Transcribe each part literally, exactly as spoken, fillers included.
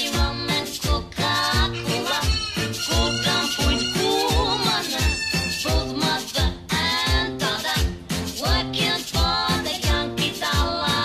Pepsi, rum, and Coca-Cola. Go down point woman, both mother and daughter, working for the Yankee dollar.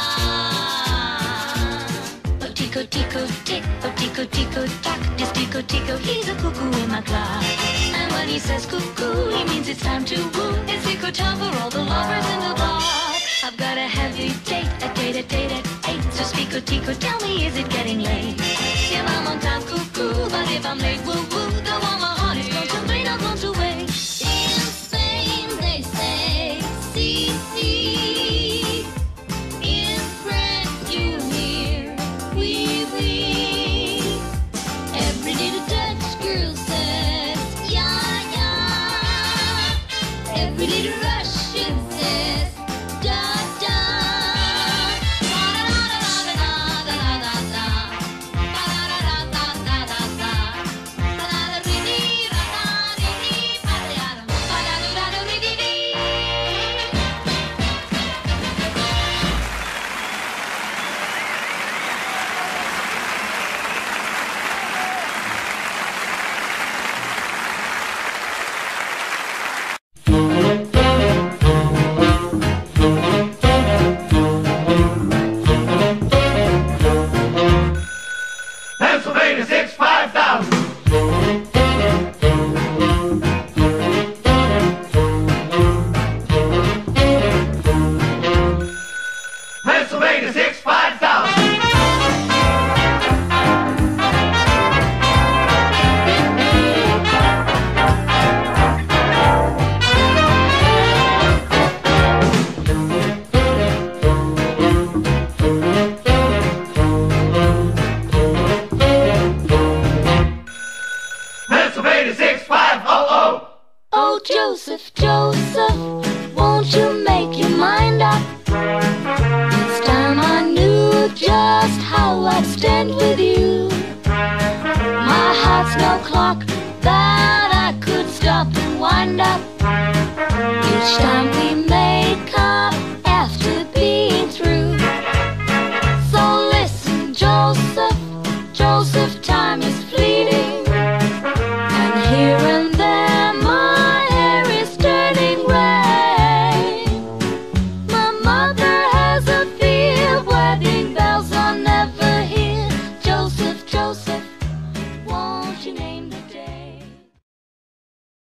Oh, tico, tico, tick, oh, tico, tico, tack, this tico, tico, he's a cuckoo in my clock. And when he says cuckoo, he means it's time to woo. It's tico time for all the lovers in the bar. I've got a heavy date, a date, a date at eight. So Spico Tico, tell me, is it getting late? If I'm on time, cuckoo, but if I'm late, woo woo. The one my heart is going to play, not going to wait. In Spain they say, si, si. In France you hear, oui, oui. Every little Dutch girl says, yeah, yeah. Every little Russian says, da, da. Pennsylvania six five thousand. Pennsylvania six five thousand. Pennsylvania six five hundred. Oh, Joseph, Joseph, won't you make your mind up? It's time I knew just how I'd stand with you. My heart's no clock that I could stop and wind up. Each time we